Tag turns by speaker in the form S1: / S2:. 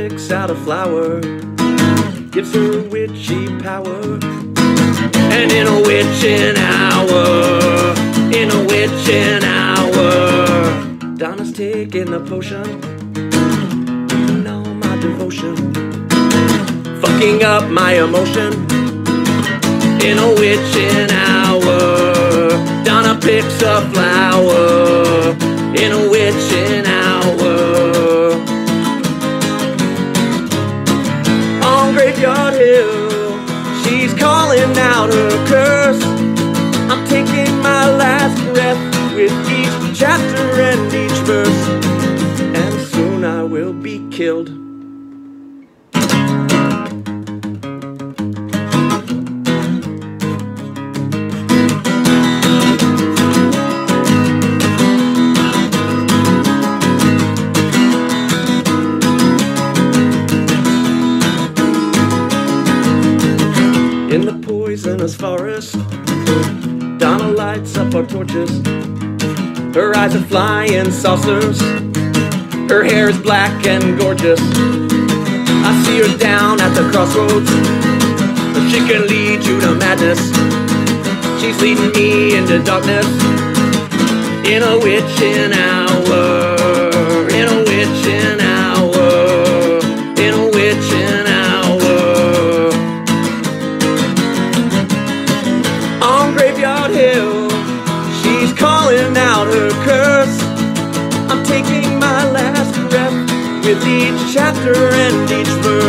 S1: picks out a flower, gives her witchy power. And in a witching hour, in a witching hour, Donna's taking the potion, and all my devotion, fucking up my emotion. In a witching hour, Donna picks a flower. In a witching hour, on Graveyard Hill, she's calling out her curse. I'm taking my last breath with each chapter and each verse, and soon I will be killed. In the poisonous forest, Donna lights up our torches. Her eyes are flying saucers, her hair is black and gorgeous. I see her down at the crossroads, she can lead you to madness. She's leading me into darkness. In a witching hour, in a witching hour, in a witching hour, on Graveyard Hill, she's calling out her curse. I'm taking my last breath with each chapter and each verse,